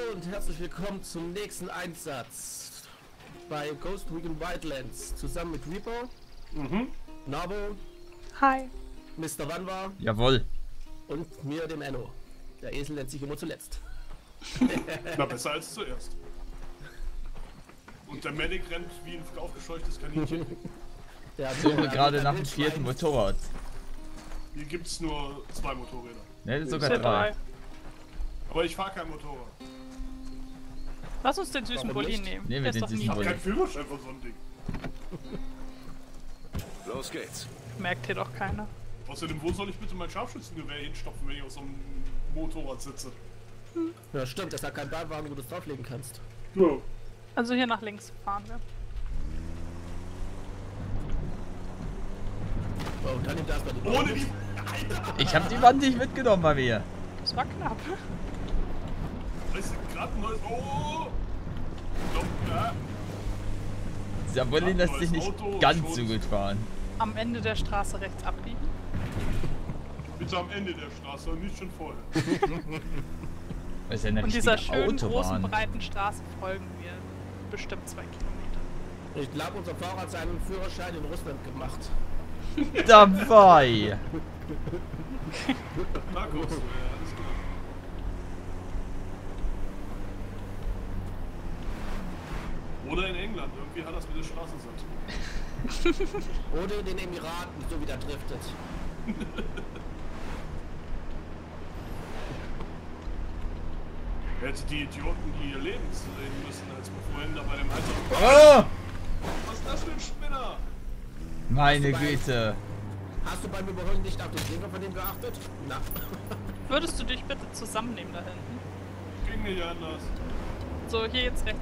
und herzlich willkommen zum nächsten Einsatz bei Ghost Recon Wildlands zusammen mit Reaper, Nabo, Hi, Mr. Wanwa, Jawohl. und mir, dem Enno. Der Esel nennt sich immer zuletzt. Na, besser als zuerst. Und der Medic rennt wie ein aufgescheuchtes Kaninchen. Der Suche gerade nach dem vierten Motorrad. Hier gibt's nur 2 Motorräder. Ne, sogar sind 3. Aber ich fahre kein Motorrad. Lass uns den süßen Warum Bulli nicht? nehmen. Nehmen Der wir ist den doch süßen Ich nie. hab Bulli. keinen Führerschein von so einem Ding. Los geht's. Merkt hier doch keiner. Außerdem, wo soll ich bitte mein Scharfschützengewehr hinstopfen, wenn ich auf so einem Motorrad sitze? Ja, stimmt, das ist ja kein Bahnwagen, wo du es drauflegen kannst. Ja. Also hier nach links fahren wir. Oh, dann nimmt er erstmal die Ohne die... Alter! Ich hab die Wand nicht mitgenommen bei mir. Das war knapp. Weißt du, gerade ein neues... Oh! Doch, ja. Dieser Bulli lässt sich nicht Auto, ganz Schutz. so gut fahren. Am Ende der Straße rechts abbiegen. Bitte am Ende der Straße und nicht schon vorher. Das ist ja eine Und dieser richtige schönen, großen, Autobahn. breiten Straße folgen wir bestimmt 2 Kilometer. Ich glaube, unser Fahrer hat seinen Führerschein in Russland gemacht. Dabei. Markus, ja, alles klar. Oder in England, irgendwie hat das mit der Straße satt. Oder in den Emiraten, so wie der driftet. Hätte die Idioten, die ihr Leben sehen müssen, als wir vorhin da bei dem Alter. Oh, Was ist das für ein Spinner? meine Güte. Hast du beim Überholen nicht auf den Blinker von dem geachtet? Na. Würdest du dich bitte zusammennehmen da hinten? Ging nicht anders. So, hier jetzt rechts.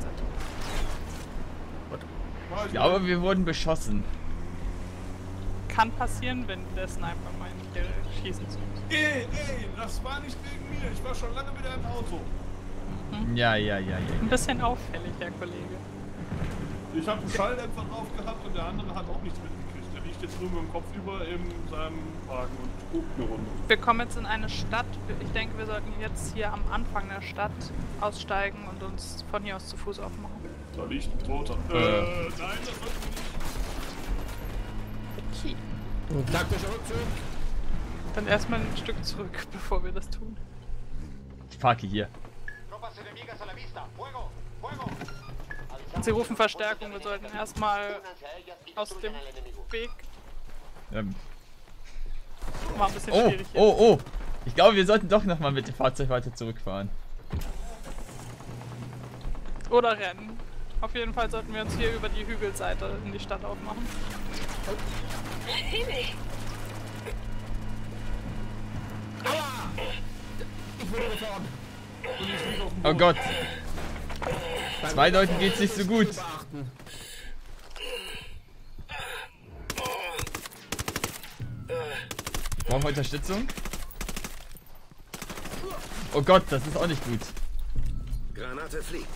War ich Ich glaube, wir wurden beschossen. Kann passieren, wenn der Sniper meint, hier schießen zu müssen. Ey, das war nicht wegen mir. Ich war schon lange wieder im Auto. Ja. Ein bisschen auffällig, Herr Kollege. Ich habe einen Schalldämpfer drauf gehabt und der andere hat auch nichts mitgekriegt. Der liegt jetzt nur mit dem Kopf über in seinem Wagen und guckt eine Runde. Wir kommen jetzt in eine Stadt. Ich denke, wir sollten jetzt hier am Anfang der Stadt aussteigen und uns von hier aus zu Fuß aufmachen. Da liegt ein Toter. Nein, das sollten wir nicht. Okay. Taktischer Rückzug. Dann erstmal ein Stück zurück, bevor wir das tun. Ich parke hier. Sie rufen Verstärkung, wir sollten erstmal aus dem Weg. War ein bisschen Oh, schwierig hier. oh. Ich glaube, wir sollten doch nochmal mit dem Fahrzeug weiter zurückfahren. Oder rennen. Auf jeden Fall sollten wir uns hier über die Hügelseite in die Stadt aufmachen. Aua! Ich wurde gefahren. Oh Gott. 2 Leuten geht's nicht so gut. Beachten. Brauchen wir Unterstützung? Oh Gott, das ist auch nicht gut. Granate fliegt.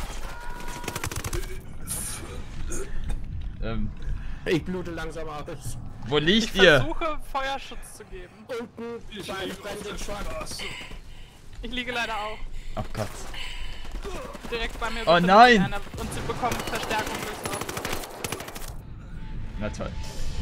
Ich blute langsam aus. Wo liegt Ich ihr? versuche Feuerschutz zu geben. Unten bei brennenden Truck. Ich liege leider auch. Oh Gott. Direkt bei mir. Oh befindet nein! sich einer und sie bekommen Verstärkung durchs Auto. Na toll.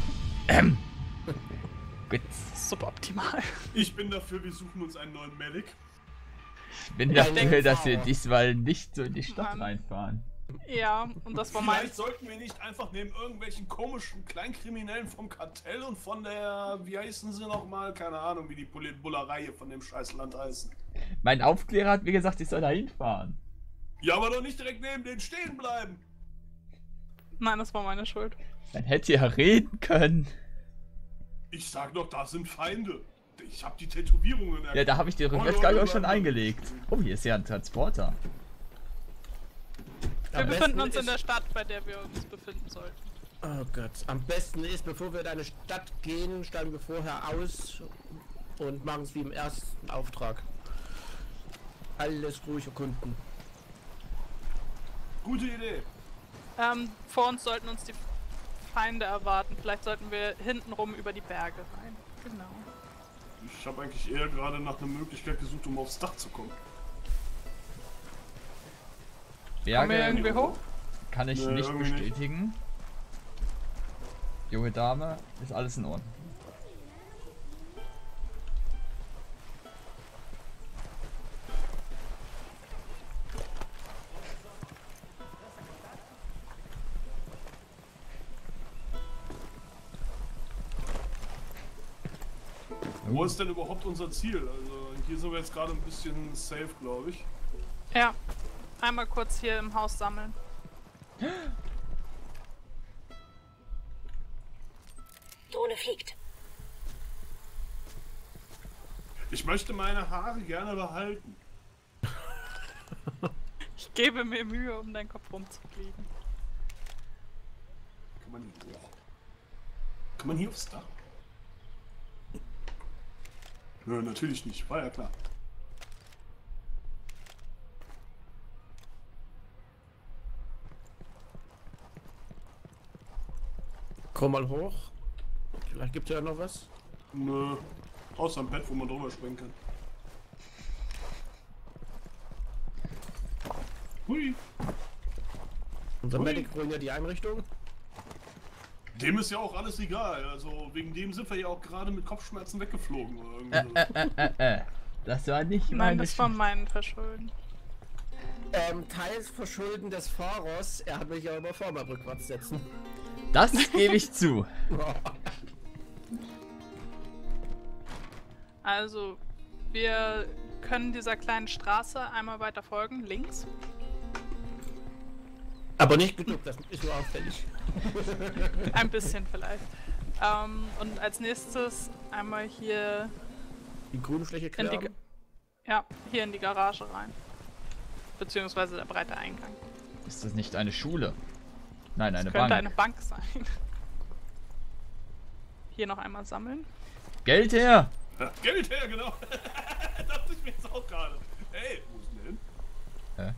Gut. Suboptimal. Ich bin dafür, wir suchen uns einen neuen Medic. Ich bin Ja, dafür, denke dass wir auch. diesmal nicht so in die Stadt Mann. reinfahren. Ja, und das war mein. Vielleicht sollten wir nicht einfach neben irgendwelchen komischen Kleinkriminellen vom Kartell und von der, wie heißen sie nochmal? Keine Ahnung, wie die Bullerei hier von dem Scheißland heißen. Mein Aufklärer hat mir gesagt, ich soll da hinfahren. Ja, aber doch nicht direkt neben denen stehen bleiben. Nein, das war meine Schuld. Dann hätte ihr reden können. Ich sag doch, da sind Feinde. Ich hab die Tätowierungen erkannt. Ja, da habe ich die Rückwärtsgang auch schon eingelegt. Oh, hier ist ja ein Transporter. Wir Am befinden besten uns in ist- der Stadt, bei der wir uns befinden sollten. Oh Gott. Am besten ist, bevor wir in eine Stadt gehen, steigen wir vorher aus und machen es wie im ersten Auftrag. Alles ruhig erkunden. Gute Idee. Vor uns sollten uns die Feinde erwarten. Vielleicht sollten wir hintenrum über die Berge rein. Genau. Ich habe eigentlich eher gerade nach einer Möglichkeit gesucht, um aufs Dach zu kommen. Kommen wir irgendwie hoch? Kann ich Nee, nicht irgendwie nicht. bestätigen. Junge Dame, ist alles in Ordnung. Wo ist denn überhaupt unser Ziel? Also hier sind wir jetzt gerade ein bisschen safe, glaube ich. Ja. Einmal kurz hier im Haus sammeln. Drohne fliegt. Ich möchte meine Haare gerne behalten. Ich gebe mir Mühe, um deinen Kopf rumzukriegen. Kann man hier hoch? Kann man hier aufs Dach? Nö, natürlich nicht. War ja klar. Komm mal hoch. Vielleicht gibt es ja noch was. Nö. Außer am Bett, wo man drüber springen kann. Hui. Unser Ui. Medic holen ja die Einrichtung. Dem ist ja auch alles egal. Also wegen dem sind wir ja auch gerade mit Kopfschmerzen weggeflogen. Oder irgendwie so. Das war nicht Nein, meine das war Schuld. mein Verschulden. Teils Verschulden des Fahrers. Er hat mich ja immer vor beim Rückwärts setzen. Das gebe ich zu. Also, wir können dieser kleinen Straße einmal weiter folgen, links. Aber nicht genug, das ist nur auffällig. Ein bisschen vielleicht. Und als nächstes einmal hier Die grüne Fläche in die, klar. ja, hier in die Garage rein. Beziehungsweise der breite Eingang. Ist das nicht eine Schule? Nein, eine Das könnte Bank. eine Bank sein. Hier noch einmal sammeln. Geld her! Ja, Geld her, genau. Dachte ich mir jetzt auch gerade. Ey, wo ist denn der hin? Hä?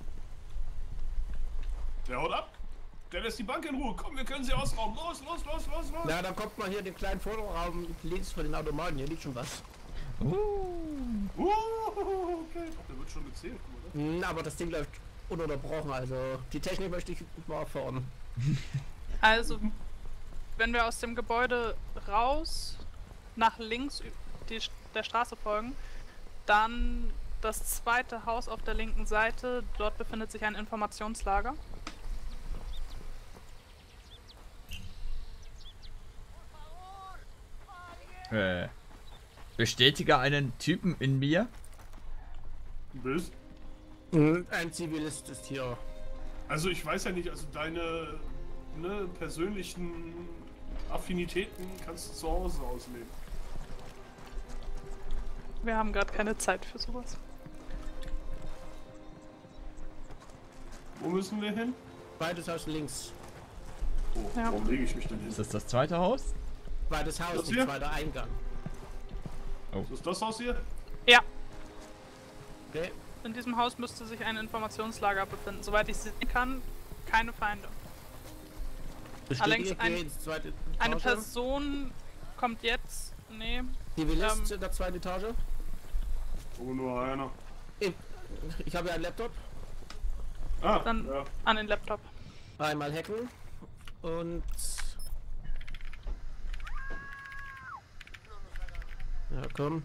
Der haut ab. Der lässt die Bank in Ruhe. Komm, wir können sie ausrauben. Los, los, los, los, los. Na, dann kommt man hier in den kleinen Vorderraum links von den Automaten. Hier liegt schon was. Okay. Der wird schon gezählt, oder? Aber das Ding läuft ununterbrochen. Also die Technik möchte ich mal vorne. Also, wenn wir aus dem Gebäude raus nach links der Straße folgen, dann das zweite Haus auf der linken Seite. Dort befindet sich ein Informationslager. Bestätige einen Typen in mir. Du bist? Ein Zivilist ist hier. Also ich weiß ja nicht, also deine persönlichen Affinitäten kannst du zu Hause ausleben. Wir haben gerade keine Zeit für sowas. Wo müssen wir hin? Zweites Haus links. Oh, Ja. warum lege ich mich denn hin? Ist das das zweite Haus? Zweites Haus, Das hier? zweiter Eingang. Ist das das Haus hier? Ja, Okay. in diesem Haus müsste sich ein Informationslager befinden. Soweit ich sehen kann, keine Feinde. Bestätige, ein- geh ins zweite Eine Etage. Person kommt jetzt. Nee. Zivilist in der zweiten Etage. Oh, nur einer. Ich habe ja einen Laptop. Ah, Dann ja. an den Laptop. Einmal hacken. Und... Ja, komm.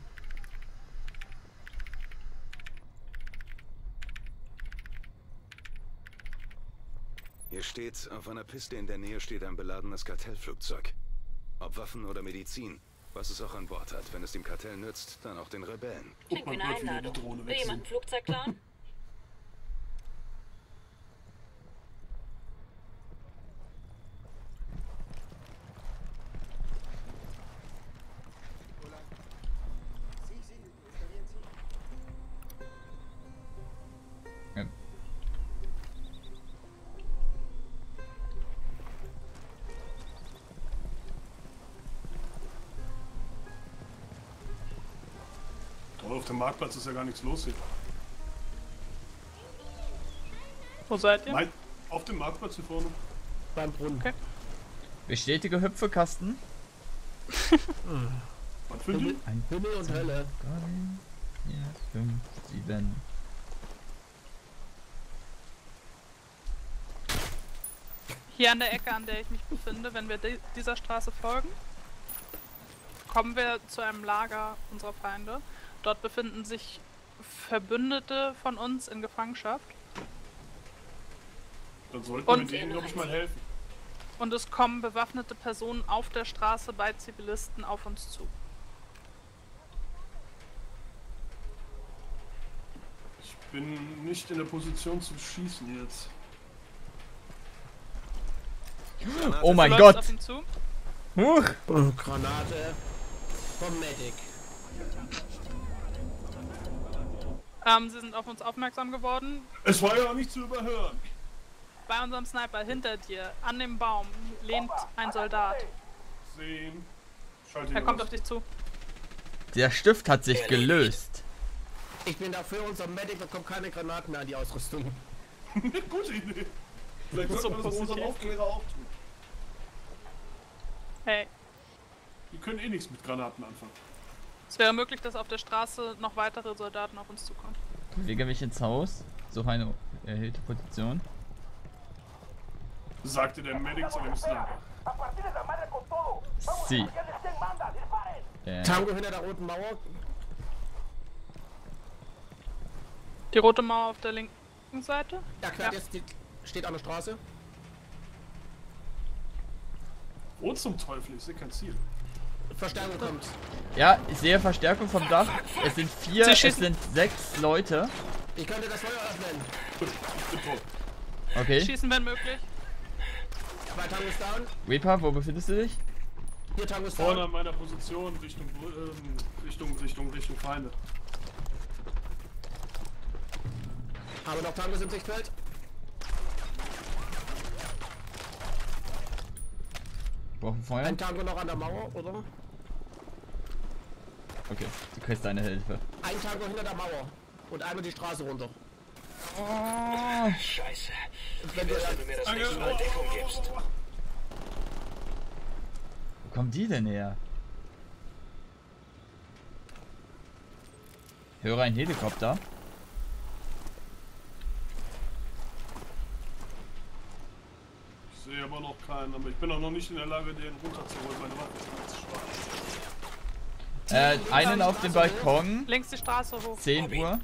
Hier steht, auf einer Piste in der Nähe steht ein beladenes Kartellflugzeug. Ob Waffen oder Medizin, was es auch an Bord hat. Wenn es dem Kartell nützt, dann auch den Rebellen. Guck mal, Klingt wie eine wird wieder die Einladung. Drohne Will jemand ein wechseln. Flugzeug klauen? Ja. Oh, auf dem Marktplatz ist ja gar nichts los hier. Wo seid ihr? Nein, auf dem Marktplatz hier vorne. Beim Brunnen. Okay. Bestätige Hüpfekasten. Was für die? Himmel und Hölle. 3, 4, 5, 7. Hier an der Ecke, an der ich mich befinde, wenn wir dieser Straße folgen, kommen wir zu einem Lager unserer Feinde. Dort befinden sich Verbündete von uns in Gefangenschaft. Dann sollten wir denen, glaube ich, mal helfen. Und es kommen bewaffnete Personen auf der Straße bei Zivilisten auf uns zu. Ich bin nicht in der Position zu schießen jetzt. Oh mein Du Gott! läufst auf ihn zu. Huch! Oh, Granate vom Medic. Sie sind auf uns aufmerksam geworden. Es war ja auch nicht zu überhören. Bei unserem Sniper hinter dir, an dem Baum, lehnt ein Soldat. Sehen. Schalte Er ihn kommt aus. auf dich zu. Der Stift hat sich gelöst. Ich bin dafür, unser Medic bekommt keine Granaten mehr an die Ausrüstung. Gute Idee. Vielleicht sollten wir das unseren Aufklärer auch tun. Hey, Die können eh nichts mit Granaten anfangen. es wäre möglich, dass auf der Straße noch weitere Soldaten auf uns zukommen. Bewege mich ins Haus. Suche eine erhöhte Position. Sagte der Medic zu dem Sniper. Sie. Tango hinter der roten Mauer. Die rote Mauer auf der linken Seite? Ja, klar, jetzt steht an der Straße. Wo zum Teufel? Ich sehe kein Ziel. Verstärkung kommt. Ja, ich sehe Verstärkung vom Dach. Es sind 4, Sie es schießen. sind 6 Leute. Ich könnte das Feuer öffnen. Gut, ich bin tot. Okay. Schießen, wenn möglich. Zwei Tango ist down. Reaper, wo befindest du dich? Hier Tango ist Vorne down. an meiner Position, Richtung Feinde. Aber noch Tangos im Sichtfeld. Brauchen Feuer? Ein Tango noch an der Mauer, oder? Okay, du kriegst deine Hilfe. Ein Tango hinter der Mauer. Und einmal die Straße runter. Oh, Scheiße. Wenn du Wenn du mir das nächste Mal Deckung gibst. wo kommen die denn her? Ich höre einen Helikopter. Ich sehe aber noch keinen, aber ich bin auch noch nicht in der Lage, den runterzuholen. Meine Waffe ist zu schwach. Einen auf dem Balkon. Links die Straße hoch. 10 Uhr.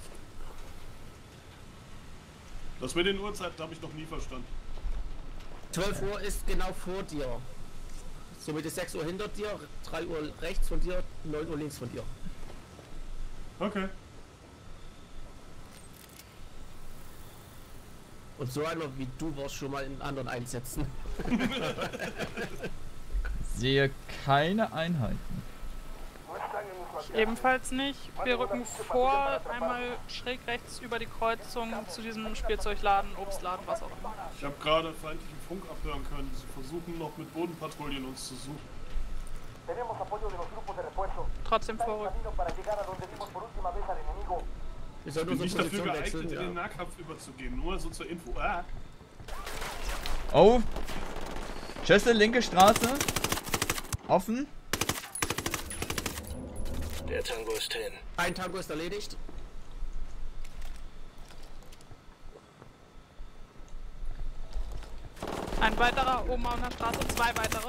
Das mit den Uhrzeiten habe ich noch nie verstanden. 12 Uhr ist genau vor dir. Somit ist 6 Uhr hinter dir, 3 Uhr rechts von dir, 9 Uhr links von dir. Okay. Und so einer wie du warst schon mal in anderen Einsätzen. Sehe keine Einheiten. Ebenfalls nicht. Wir rücken vor, einmal schräg rechts über die Kreuzung zu diesem Spielzeugladen, Obstladen, was auch immer. Ich habe gerade feindlichen Funk abhören können. Sie versuchen noch mit Bodenpatrouillen uns zu suchen. Trotzdem vorrücken. Wir Ich sollten bin unsere nicht dafür Position geeignet, wechseln. in den Ja. Nahkampf überzugehen. Nur so zur Info. Ah. Oh. Schüsse, linke Straße. Offen. Der Tango ist hin. Ein Tango ist erledigt. Ein weiterer oben auf der Straße, 2 weitere.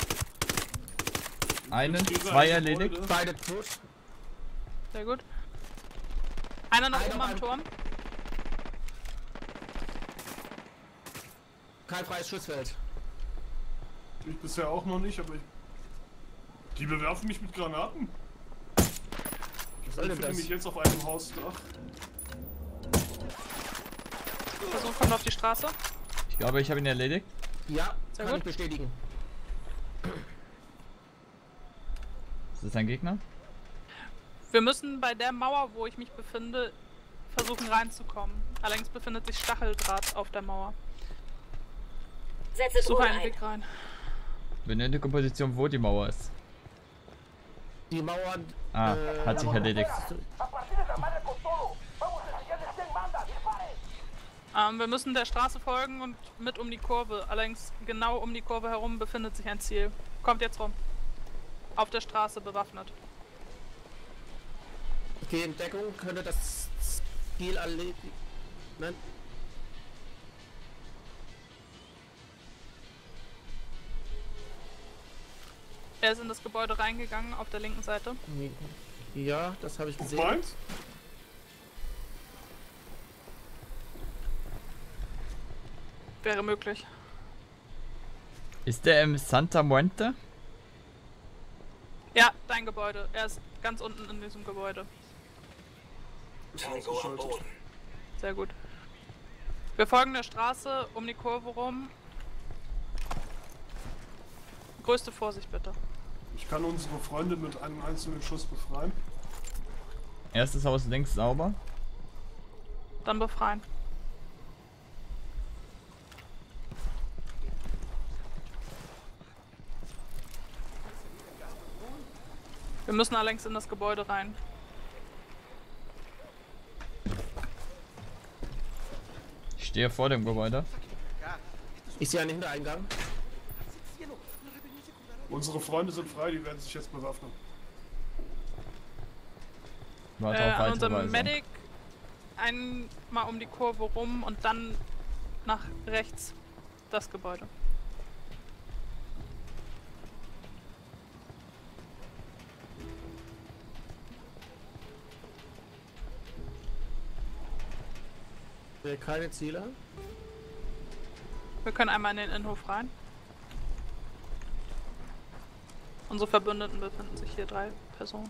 Einen, Steht da 2 ein erledigt. Gebäude? Beide tot. Sehr gut. Einer noch Einer oben am beim- Turm. Kein freies Schussfeld. Ich bisher auch noch nicht, aber ich... Die bewerfen mich mit Granaten. Was soll Ich denn befinde das? mich jetzt auf einem Hausdach. Person kommt auf die Straße. Ich glaube, ich habe ihn erledigt. Ja, Sehr kann gut. ich bestätigen. Ist das ein Gegner? Wir müssen bei der Mauer, wo ich mich befinde, versuchen reinzukommen. Allerdings befindet sich Stacheldraht auf der Mauer. Setze Ich suche Drohne einen ein. Weg rein. Benötige Position, wo die Mauer ist. Die Mauern. Ah, hat sich erledigt. Wir müssen der Straße folgen und mit um die Kurve. Allerdings genau um die Kurve herum befindet sich ein Ziel. Kommt jetzt rum. Auf der Straße bewaffnet. Okay, in Deckung könnte das Ziel erledigen. Nein. Er ist in das Gebäude reingegangen, auf der linken Seite. Ja, das habe ich gesehen. Meins? Wäre möglich. Ist der im Santa Muerte? Ja, dein Gebäude. Er ist ganz unten in diesem Gebäude. Tango am Boden. Sehr gut. Wir folgen der Straße um die Kurve rum. Größte Vorsicht bitte. Ich kann unsere Freundin mit einem einzelnen Schuss befreien. Erstes Haus links sauber. Dann befreien. Wir müssen allerdings in das Gebäude rein. Ich stehe vor dem Gebäude. Ich sehe einen Hintereingang. Unsere Freunde sind frei, die werden sich jetzt bewaffnen. Warte auf An unserem Weiterweisung. Medic einmal um die Kurve rum und dann nach rechts das Gebäude. Keine Ziele. Wir können einmal in den Innenhof rein. Unsere Verbündeten befinden sich hier, 3 Personen.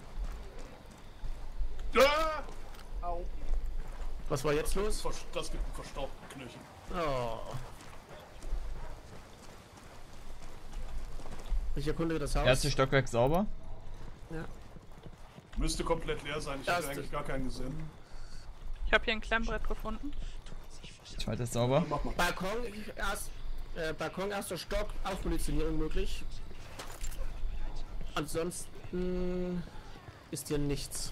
Ah! Au. Was war jetzt los? Das gibt einen verstaubten Knöchel. Oh. Ich erkunde das Haus. Erstes Stockwerk sauber. Ja. Müsste komplett leer sein, ich hätte eigentlich gar keinen gesehen. Ich habe hier ein Klemmbrett gefunden. Zweites sauber. Mach mal. Balkon, erster Stock, Aufmunitionierung möglich. Ansonsten ist hier nichts.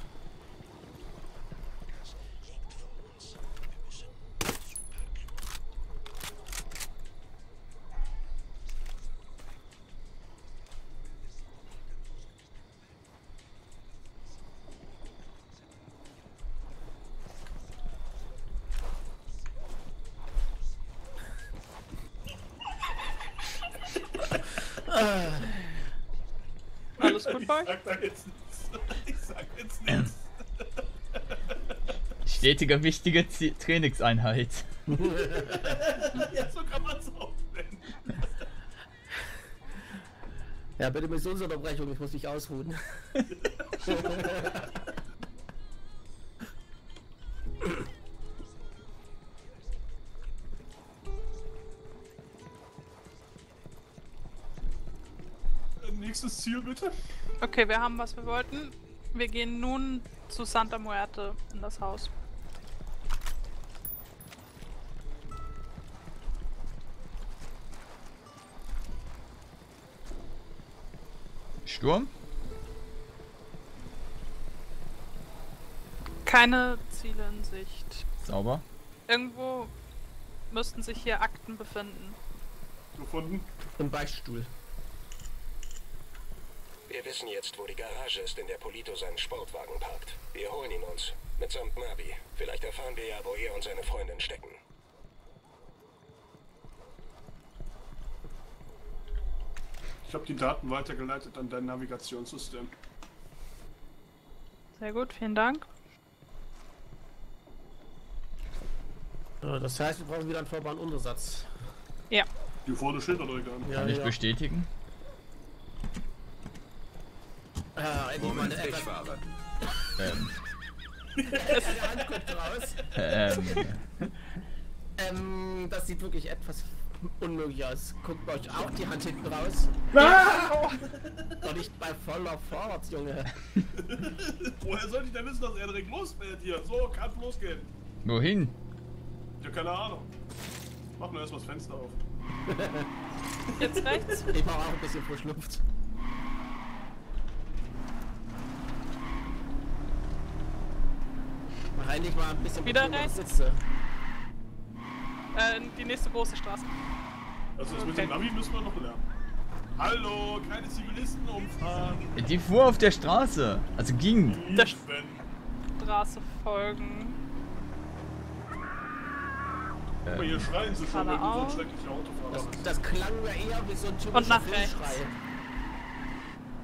Alles gut bei euch? Ich sag da jetzt nichts. Ich sag jetzt nichts. Stetige, wichtige Trainingseinheit. Ja, so kann man es auch nennen. Ja, bitte Missionsunterbrechung, ich muss mich ausruhen. Nächstes Ziel bitte. Okay, wir haben, was wir wollten. Wir gehen nun zu Santa Muerte in das Haus. Sturm? Keine Ziele in Sicht. Sauber. Irgendwo müssten sich hier Akten befinden. Gefunden. Im Beichtstuhl. Wir wissen jetzt, wo die Garage ist, in der Polito seinen Sportwagen parkt. Wir holen ihn uns. Mitsamt Navi. Vielleicht erfahren wir ja, wo er und seine Freundin stecken. Ich habe die Daten weitergeleitet an dein Navigationssystem. Sehr gut, vielen Dank. So, das heißt, wir brauchen wieder einen fahrbaren Untersatz. Ja. Die vorne Schilderdrücke an. Ja, Kann ich bestätigen. Endlich mal Moment, eine ich etwas... fahre. Die Hand guckt raus. Das sieht wirklich etwas unmöglich aus. Guckt bei euch auch die Hand hinten raus. Doch nicht bei voller Fahrt, Junge. Woher sollte ich denn wissen, dass er direkt losfährt hier? So, kann losgehen. Wohin? Ja, keine Ahnung. Mach nur erstmal das Fenster auf. Jetzt rechts. Ich brauche auch ein bisschen frische Luft. Mach endlich mal ein bisschen Wieder bequemere rechts. Sitze. Die nächste große Straße. Also das mit dem Navi müssen wir noch lernen. Hallo, keine Zivilisten umfahren. Die fuhr auf der Straße. Also ging. Der Wenn. Straße folgen. Guck mal, hier schreien sie schon, weil du so ein Geradeaus. schrecklicher Autofahrer bist. Das klang ja eher wie so ein typischer Und nach Filmschrei.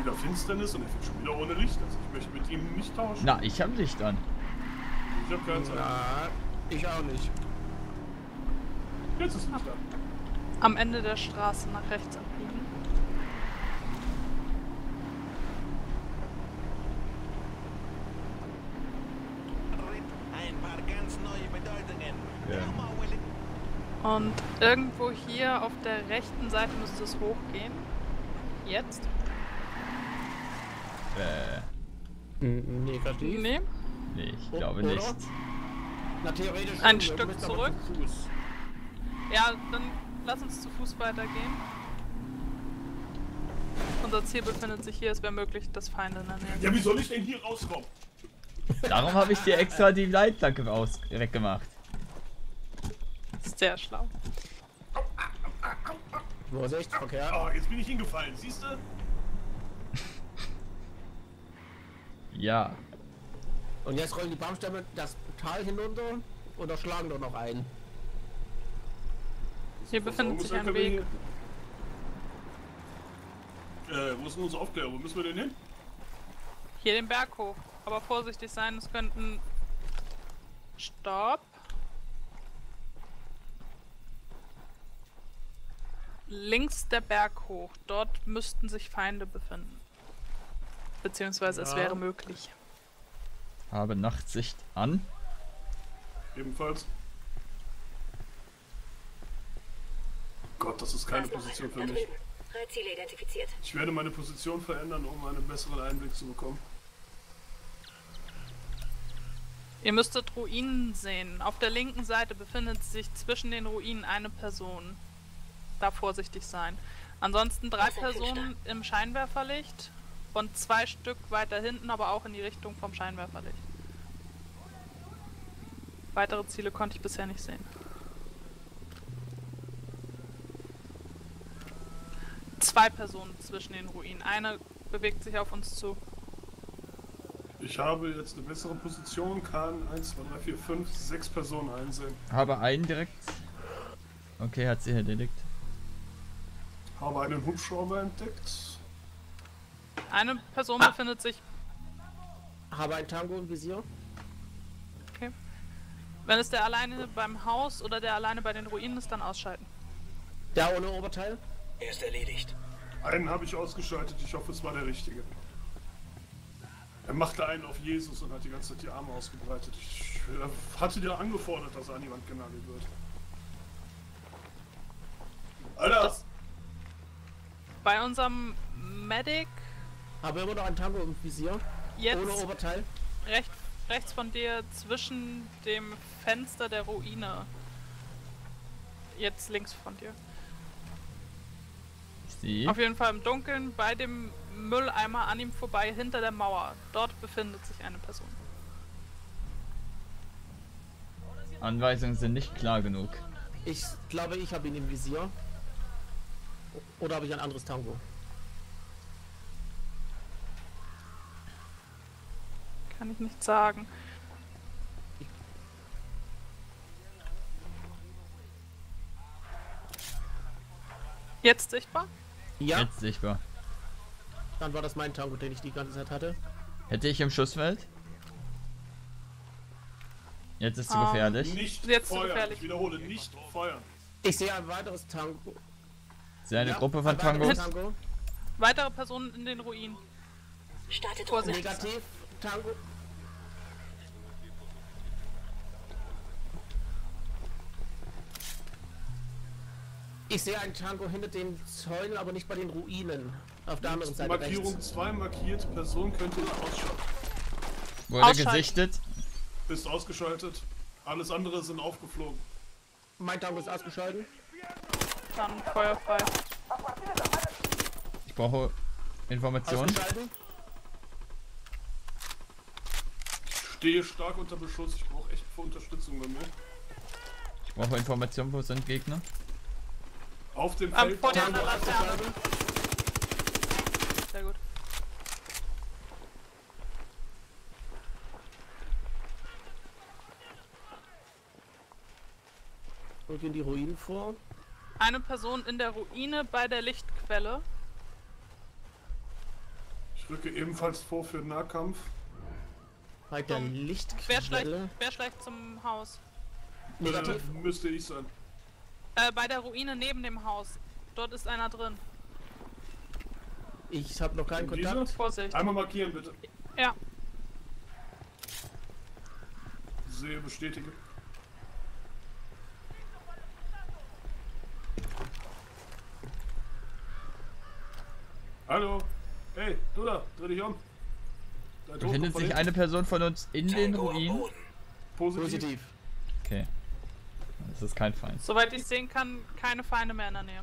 wieder Finsternis und er wird schon wieder ohne Licht. Also ich möchte mit ihm nicht tauschen. Na, ich hab Licht an. Ich hab keine Zeit. Na, ich auch nicht. Jetzt ist Licht an. Am Ende der Straße nach rechts abbiegen. Ein paar ganz neue Bedeutungen. Ja. Und irgendwo hier auf der rechten Seite müsste es hochgehen. Jetzt? Negativ. Nee. Nee, ich glaube Oder? nicht. Na, theoretisch Ein schon, wir Stück müssen aber zurück. zu Fuß. Ja, dann lass uns zu Fuß weitergehen. Unser Ziel befindet sich hier, es wäre möglich, dass Feinde in der Nähe sind. Ja, wie soll ich denn hier rauskommen? Darum habe ich dir extra die Leitplanke weggemacht. Sehr schlau. Vorsichtverkehr. Oh, jetzt bin ich hingefallen, siehst du? Ja. Und jetzt rollen die Baumstämme das Tal hinunter und da schlagen doch noch ein. Hier befindet sich ein Weg. Wo ist denn unsere Aufklärung? Wo müssen wir denn hin? Hier den Berg hoch. Aber vorsichtig sein, es könnten... Stopp. Links der Berg hoch. Dort müssten sich Feinde befinden. Beziehungsweise es Ja. wäre möglich. Habe Nachtsicht an. Ebenfalls. Gott, das ist keine Position für mich. Drei Ziele identifiziert. Ich werde meine Position verändern, um einen besseren Einblick zu bekommen. Ihr müsstet Ruinen sehen. Auf der linken Seite befindet sich zwischen den Ruinen eine Person. Da vorsichtig sein. Ansonsten 3 Personen im Scheinwerferlicht und 2 Stück weiter hinten, aber auch in die Richtung vom Scheinwerferlicht. Weitere Ziele konnte ich bisher nicht sehen. 2 Personen zwischen den Ruinen. Eine bewegt sich auf uns zu. Ich habe jetzt eine bessere Position, kann 1, 2, 3, 4, 5, 6 Personen einsehen. Habe einen direkt. Okay, hat sie erledigt. Habe einen Hubschrauber entdeckt. Eine Person befindet sich... Habe ein Tango im Visier. Okay. Wenn es der alleine beim Haus oder der alleine bei den Ruinen ist, dann ausschalten. Der ohne Oberteil. Er ist erledigt. Einen habe ich ausgeschaltet, ich hoffe, es war der richtige. Er machte einen auf Jesus und hat die ganze Zeit die Arme ausgebreitet. Ich hatte dir angefordert, dass er an die Wand genagelt wird. Alter! Das- Bei unserem Medic Habe immer noch ein Tango im Visier. Ohne jetzt Oberteil. rechts von dir zwischen dem Fenster der Ruine. Jetzt links von dir. Sie. Auf jeden Fall im Dunkeln bei dem Mülleimer an ihm vorbei hinter der Mauer. Dort befindet sich eine Person. Anweisungen sind nicht klar genug. Ich glaube, ich habe ihn im Visier. Oder habe ich ein anderes Tango? Kann ich nicht sagen. Jetzt sichtbar? Ja, Jetzt sichtbar. dann war das mein Tango, den ich die ganze Zeit hatte. Hätte ich im Schussfeld? Jetzt ist zu Ah. gefährlich. Nicht Jetzt zu feuern. gefährlich. Ich wiederhole, nicht feuern. Ich sehe ein weiteres Tango. Ist eine Ja, Gruppe von ein weiteres Tangos. Tango. Weitere Personen in den Ruinen. Startet Vorsicht. Negativ. Tango. Ich sehe ein Tango hinter den Zäunen, aber nicht bei den Ruinen. Auf der anderen Seite Markierung rechts. 2 markiert, Person könnte ausschalten. Wurde Ausschalten. gesichtet. Ist ausgeschaltet. Alles andere sind aufgeflogen. Mein Tango ist ausgeschaltet. Dann feuerfrei. Ich brauche Informationen. Ausgeschaltet. Ich stehe stark unter Beschuss. Ich brauche echt Unterstützung bei mir. Ich brauche Informationen, wo sind Gegner. Auf dem Vor Feld. der Tango Laterne. ausgeschaltet. Sehr gut. Und in die Ruinen vor. Eine Person in der Ruine bei der Lichtquelle. Ich rücke ebenfalls vor für den Nahkampf. Bei der Lichtquelle. Wer schlägt zum Haus? Negativ. Müsste ich sein. Bei der Ruine neben dem Haus. Dort ist einer drin. Ich habe noch keinen Diese? Kontakt. Vorsicht. Einmal markieren, bitte. Ja. Sehe, bestätige. Hallo? Hey, du da, dreh dich um. Dein Tod Befindet kommt sich von eine Person von uns in den Tango am Ruinen? Boden. hinten. Positiv. Positiv. Okay. Das ist kein Feind. Soweit ich sehen kann, keine Feinde mehr in der Nähe.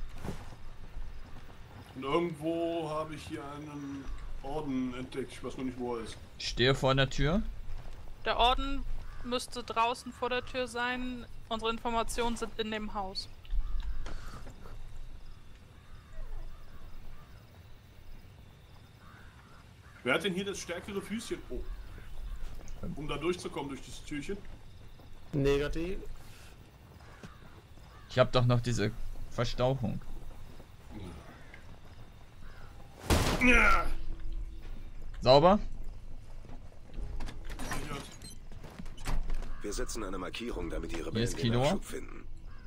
Und irgendwo habe ich hier einen Orden entdeckt. Ich weiß noch nicht, wo er ist. Ich stehe vor einer Tür. Der Orden müsste draußen vor der Tür sein. Unsere Informationen sind in dem Haus. Wer hat denn hier das stärkere Füßchen? Oh. Um da durchzukommen durch dieses Türchen. Negativ. Ich habe doch noch diese Verstauchung. Ja. Sauber? Sichert. Wir setzen eine Markierung, damit die Hier Rebellen ist den Quinoa. Nachschub finden.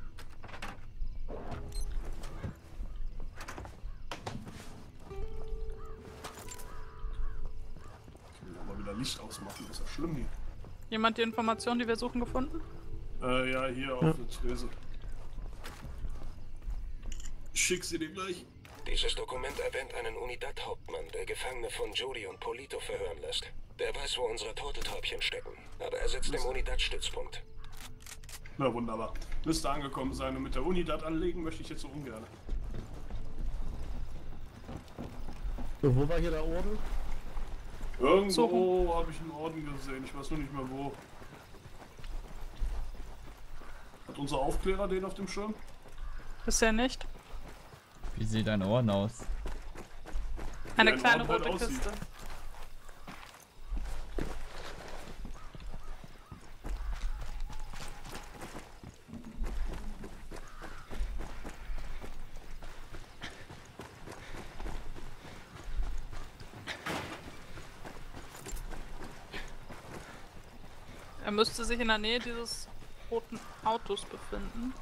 Können wir mal wieder Licht ausmachen, ist ja schlimm hier. Jemand die Informationen, die wir suchen, gefunden? Ja, hier auf der Trese. Ich schick sie dir gleich. Dieses Dokument erwähnt einen Unidad-Hauptmann, der Gefangene von Jody und Polito verhören lässt. Der weiß, wo unsere Turteltäubchen stecken. Aber er sitzt im Unidad-Stützpunkt. Na wunderbar. Müsste angekommen sein und mit der Unidad anlegen möchte ich jetzt so ungern. So, wo war hier der Orden? Irgendwo habe ich einen Orden gesehen, ich weiß nur nicht mehr wo. Hat unser Aufklärer den auf dem Schirm? Bisher nicht. Wie sieht ein Orden aus? Eine ein kleine Orden halt rote aussieht. Kiste. Er müsste sich in der Nähe dieses roten Autos befinden.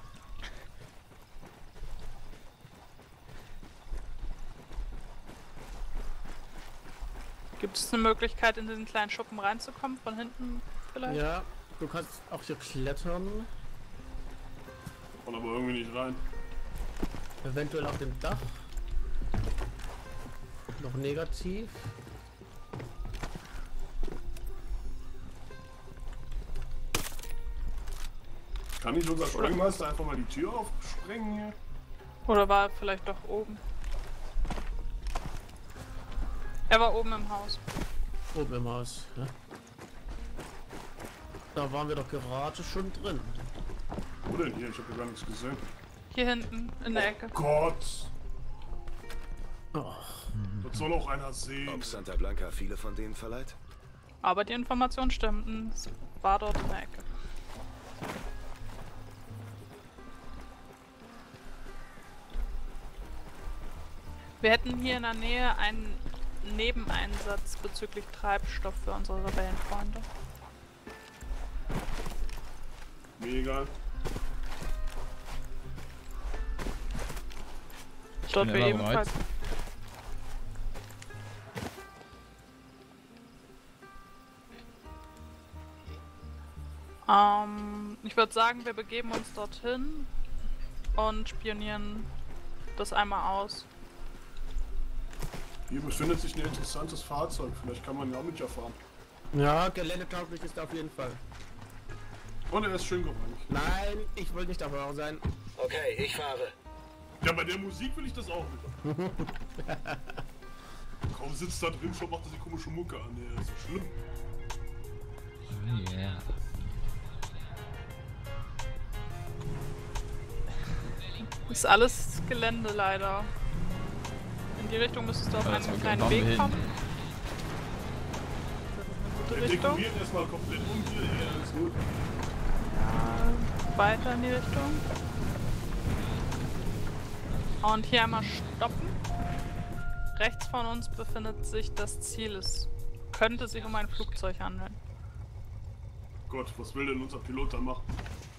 Gibt es eine Möglichkeit, in diesen kleinen Schuppen reinzukommen? Von hinten vielleicht? Ja, du kannst auch hier klettern. Kommt aber irgendwie nicht rein. Eventuell auf dem Dach. Noch negativ. Kann nicht unser Sprengmeister einfach mal die Tür aufsprengen hier? Oder war er vielleicht doch oben? Er war oben im Haus. Oben im Haus. Ja. Da waren wir doch gerade schon drin. Wo denn hier? Ich habe hier gar nichts gesehen. Hier hinten in der Ecke. Gott! Oh. Das soll auch einer sehen. Ob Santa Blanca viele von denen verleiht? Aber die Informationen stimmten. Es war dort in der Ecke. Wir hätten hier in der Nähe einen Nebeneinsatz bezüglich Treibstoff für unsere Rebellenfreunde. Mega. Dort bin wir immer bereit. ebenfalls. Ich würde sagen, wir begeben uns dorthin und spionieren das einmal aus. Hier befindet sich ein interessantes Fahrzeug. Vielleicht kann man ja mit ja fahren. Ja, geländetauglich ist er auf jeden Fall. Und er ist schön gereinigt. Nein, ich will nicht dabei sein. Okay, ich fahre. Ja, bei der Musik will ich das auch nicht. Kaum sitzt da drin, schon macht er die komische Mucke an. Ja, ist so schlimm. Yeah. Ist alles Gelände leider. In die Richtung müsstest du auf Ja, einen das kleinen machen wir Weg hin. kommen. Das ist eine Wir gute Richtung. dekorieren erstmal komplett um hier. Ja, ist gut. Ja, weiter in die Richtung. Und hier einmal stoppen. rechts von uns befindet sich das Ziel. Es könnte sich um ein Flugzeug handeln. Gott, was will denn unser Pilot dann machen?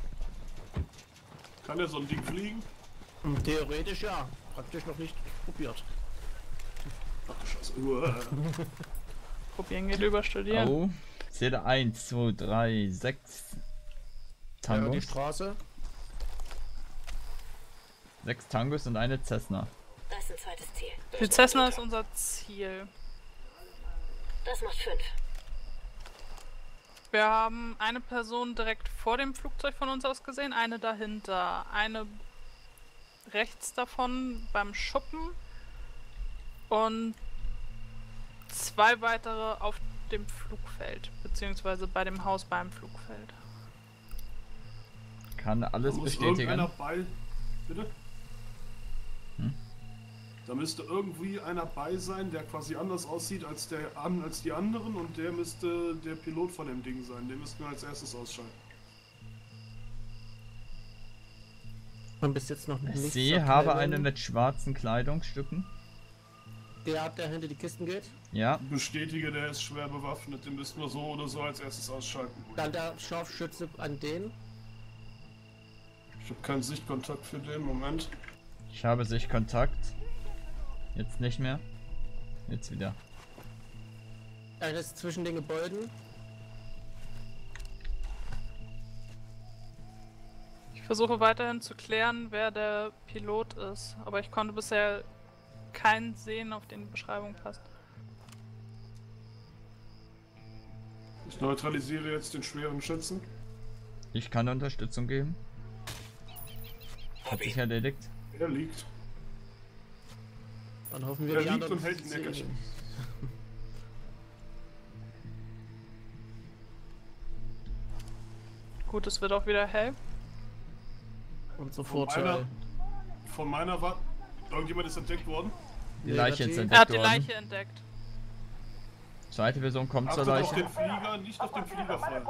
Kann er so ein Ding fliegen? Theoretisch ja. Praktisch noch nicht probiert. Ach du Scheiße. Probieren geht über Studieren. Oh. Zähle 1, 2, 3, 6. Ja, Tangos. die Straße. 6 Tangos und eine Cessna. Das ist ein zweites Ziel. Die Cessna ist unser Ziel. Das macht 5. Wir haben eine Person direkt vor dem Flugzeug von uns aus gesehen, eine dahinter, eine rechts davon beim Schuppen und 2 weitere auf dem Flugfeld, beziehungsweise bei dem Haus beim Flugfeld. Kann alles Da muss bestätigen. irgendeiner bei... Bitte? Hm? Da müsste irgendwie einer bei sein, der quasi anders aussieht als die anderen und der müsste der Pilot von dem Ding sein. Den müssten wir als erstes ausschalten. Und bis jetzt noch nichts. Sie habe eine mit schwarzen Kleidungsstücken. Der hat, der hinter die Kisten geht. Ja. Bestätige, der ist schwer bewaffnet, den müssten wir so oder so als erstes ausschalten. Dann der Scharfschütze an den. Ich habe keinen Sichtkontakt für den Moment. Ich habe Sichtkontakt. Jetzt nicht mehr. Jetzt wieder. Einer ist zwischen den Gebäuden. Ich versuche weiterhin zu klären, wer der Pilot ist, aber ich konnte bisher keinen sehen, auf den die Beschreibung passt. Ich neutralisiere jetzt den schweren Schützen. Ich kann Unterstützung geben. Hat sich erledigt. Er liegt. Dann hoffen wir, Er die liegt anderen und hält ein sehen Neckerchen. ihn. Gut, es wird auch wieder hell. Und sofort. Von meiner war... Irgendjemand ist entdeckt worden. Die Leiche ist Er entdeckt hat die worden. Leiche entdeckt. Zweite Person kommt zur Achtet auf Leiche. den Flieger, nicht auf den Flieger fallen.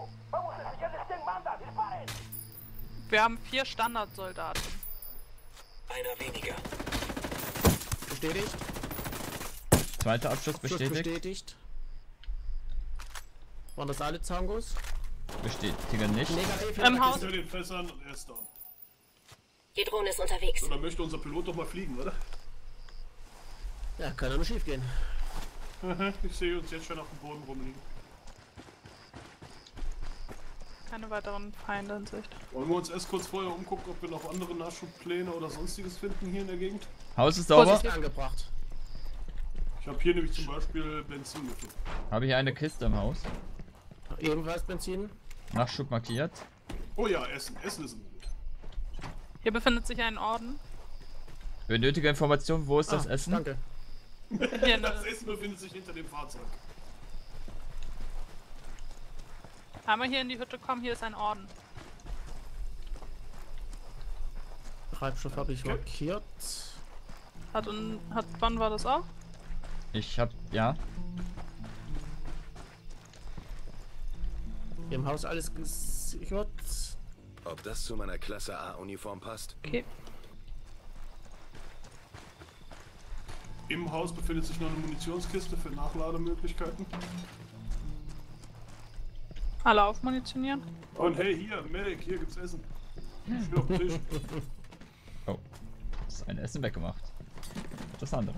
Wir haben 4 Standardsoldaten. Einer weniger. Bestätigt. Zweiter Abschuss Schuss bestätigt. bestätigt. Waren das alle Tangos? Bestätige nicht. Negativ. Im Haus. Hinter den Fässern und er ist down. Die Drohne ist unterwegs. So, dann möchte unser Pilot doch mal fliegen, oder? Ja, kann ja nur schief gehen. Ich sehe uns jetzt schon auf dem Boden rumliegen. Keine weiteren Feinde in Sicht. Wollen wir uns erst kurz vorher umgucken, ob wir noch andere Nachschubpläne oder sonstiges finden hier in der Gegend? Haus ist sauber. Vorsicht angebracht. Ich habe hier nämlich zum Beispiel Benzin gefunden. Habe hier eine Kiste im Haus. Ebenfalls Benzin. Nachschub markiert. Oh ja, Essen. Essen ist gut. Hier befindet sich ein Orden. Benötige Informationen, wo ist das Ah, Essen? Danke. Hier Das eine, Essen befindet sich hinter dem Fahrzeug. einmal hier in die Hütte kommen, hier ist ein Orden. Treibstoff habe ich Okay. markiert. Wann war das auch? Ich hab, ja. Im Haus alles gesichert. Ob das zu meiner Klasse A-Uniform passt? Okay. Im Haus befindet sich noch eine Munitionskiste für Nachlademöglichkeiten. Alle aufmunitionieren. Und hey, hier, Medic, hier gibt's Essen. Steht auf dem Tisch. Oh. Ist ein Essen weggemacht. Das andere.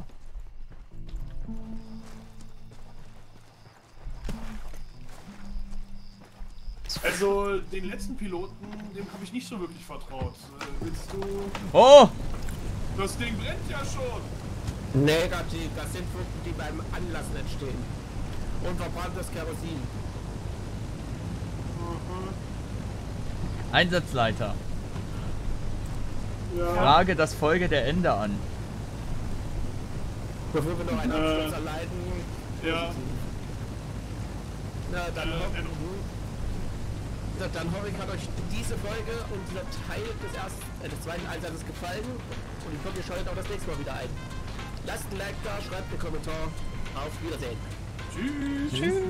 Also, den letzten Piloten, dem habe ich nicht so wirklich vertraut. Willst du... Oh! Das Ding brennt ja schon! Negativ. Das sind Funken, die beim Anlassen entstehen. Und verbranntes Kerosin. Einsatzleiter. Ja. Frage das Folge der Ende an. Bevor wir noch einen Absturz erleiden. Ja. Na, dann hoffe ich, hat euch diese Folge und dieser Teil des zweiten Einsatzes gefallen. Und ich hoffe, ihr schaltet auch das nächste Mal wieder ein. Lasst ein Like da, schreibt einen Kommentar. Auf Wiedersehen. Tschüss. Tschüss.